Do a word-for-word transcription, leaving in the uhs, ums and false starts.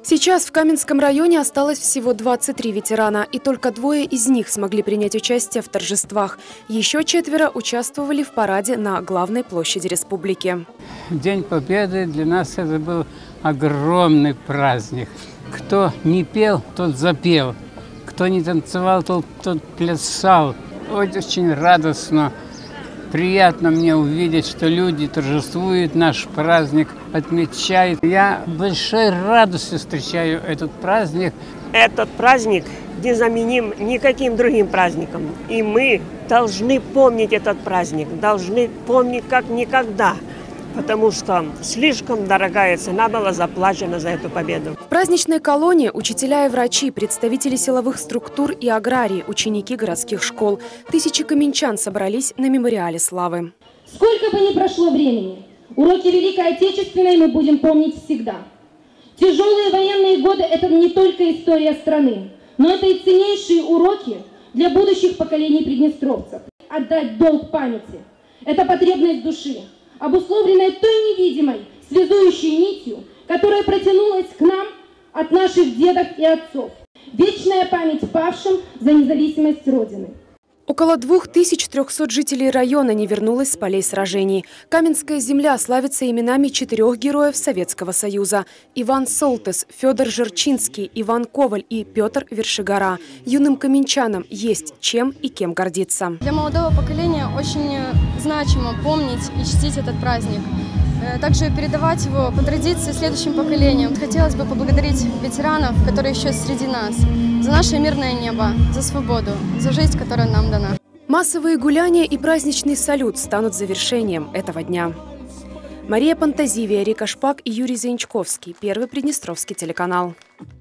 Сейчас в Каменском районе осталось всего двадцать три ветерана, и только двое из них смогли принять участие в торжествах. Еще четверо участвовали в параде на главной площади республики. День Победы для нас это был огромный праздник. Кто не пел, тот запел. Кто не танцевал, тот, тот плясал. Очень радостно. Приятно мне увидеть, что люди торжествуют наш праздник, отмечают. Я большой радостью встречаю этот праздник. Этот праздник незаменим никаким другим праздником. И мы должны помнить этот праздник, должны помнить как никогда. Потому что слишком дорогая цена была заплачена за эту победу. В праздничной колонне учителя и врачи, представители силовых структур и аграрии, ученики городских школ. Тысячи каменчан собрались на мемориале славы. Сколько бы ни прошло времени, уроки Великой Отечественной мы будем помнить всегда. Тяжелые военные годы – это не только история страны, но это и ценнейшие уроки для будущих поколений приднестровцев. Отдать долг памяти – это потребность души, обусловленной той невидимой, связующей нитью, которая протянулась к нам от наших дедов и отцов. Вечная память павшим за независимость Родины. Около двух тысяч трехсот жителей района не вернулось с полей сражений. Каменская земля славится именами четырех героев Советского Союза. Иван Солтес, Федор Жерчинский, Иван Коваль и Петр Вершигора. Юным каменчанам есть чем и кем гордиться. Для молодого поколения очень значимо помнить и чтить этот праздник. Также передавать его по традиции следующим поколениям. Хотелось бы поблагодарить ветеранов, которые еще среди нас, за наше мирное небо, за свободу, за жизнь, которая нам дана. Массовые гуляния и праздничный салют станут завершением этого дня. Мария Пантазивия, Рика Шпак и Юрий Заинчковский. Первый Приднестровский телеканал.